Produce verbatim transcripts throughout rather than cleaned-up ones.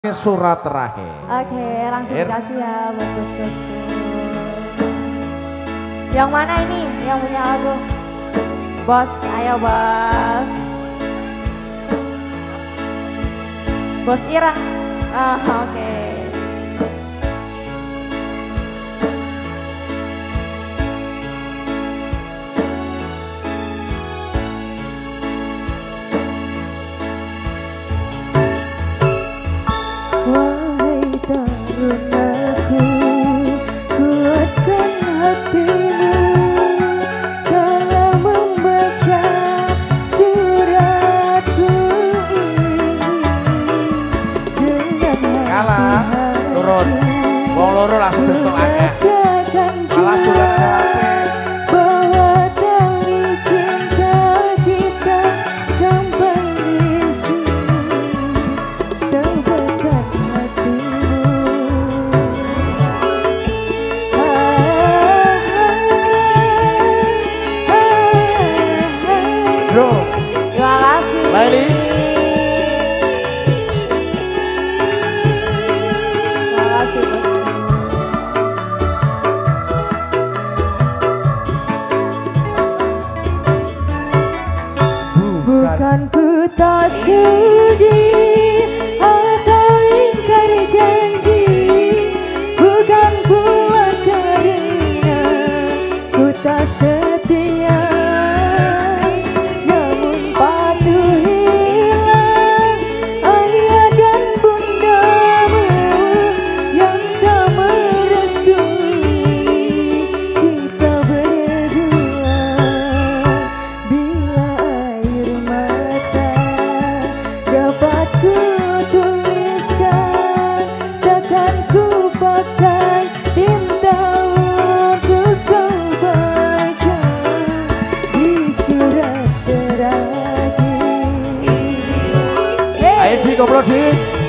Surat terakhir. Oke, langsung dikasih ya buat bos-bosku. Yang mana ini? Yang punya lagu? Bos, ayo bos. Bos Ira. Oh, oke. Okay. Wong loro langsung besok akeh. Malah dolan gawe. Bawa tali cinta kita sampai di sini. Dapatkan hatimu. Bro, terima kasih. Laili. Bukan ku tak sudi atau ingkar janji, bukan buat karena ku tak setia, namun patuhilah ayah dan bundamu yang tak merestui kita berdua. Bila dapat ku tuliskan, takkan ku pakai tinta untuk kau baca di surat terakhir. Hey. Ayo Ji, koplo Ji.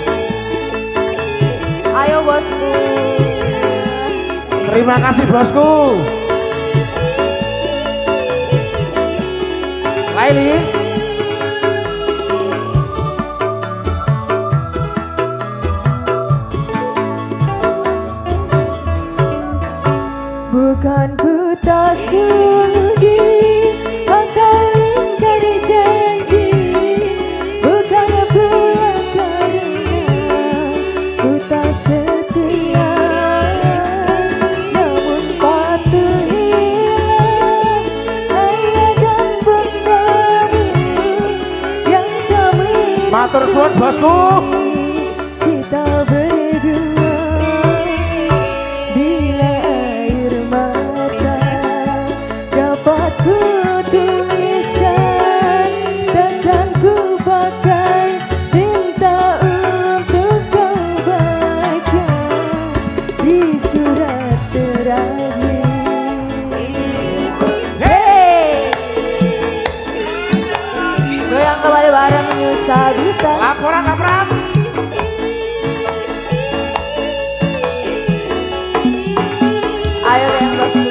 Ayo bosku. Terima kasih bosku. Laili. Bukan ku tak sudi atau ingkar janji, bukan pula karena ku tak setia, namun patuhilah ayah dan bundamu yang tak merestui Matur suwun bosku. kita berdua. Bila dapat ku tuliskan, takkan ku pakai tinta untuk kau baca di surat terakhir. Hey, goyang kembali bareng New Sabita. Laporan, laporan. Ayo yang bosku.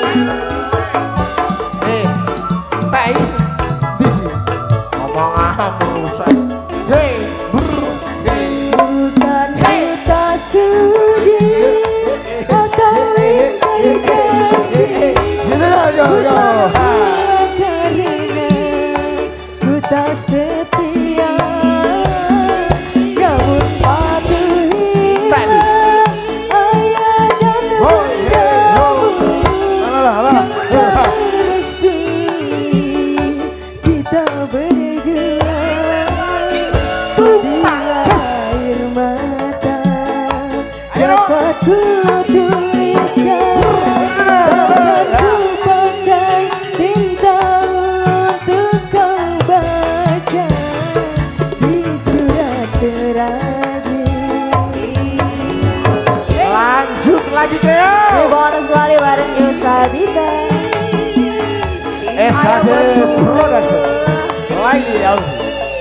Bukan kita sudi atau ingkar janji, bukan karena ku tak setia, namun patuhilah ayah dan bundamu yang tak merestui kita berdua. Dapat ku tuliskan, dapat ku pakai tinta untuk kau baca di surat terakhir. Lanjut lagi Keo. Ini bonus kembali bareng New Sabita. S H D Production. Laili Alfi.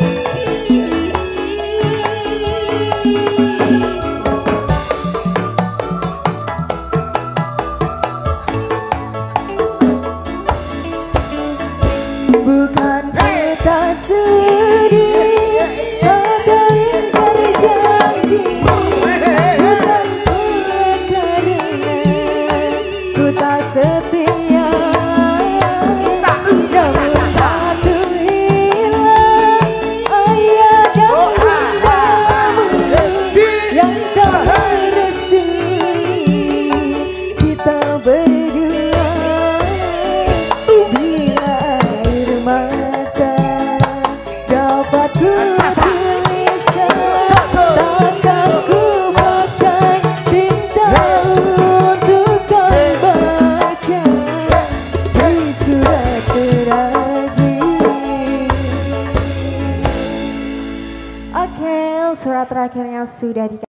Bukan kita sudi atau ingkar janji, sudah di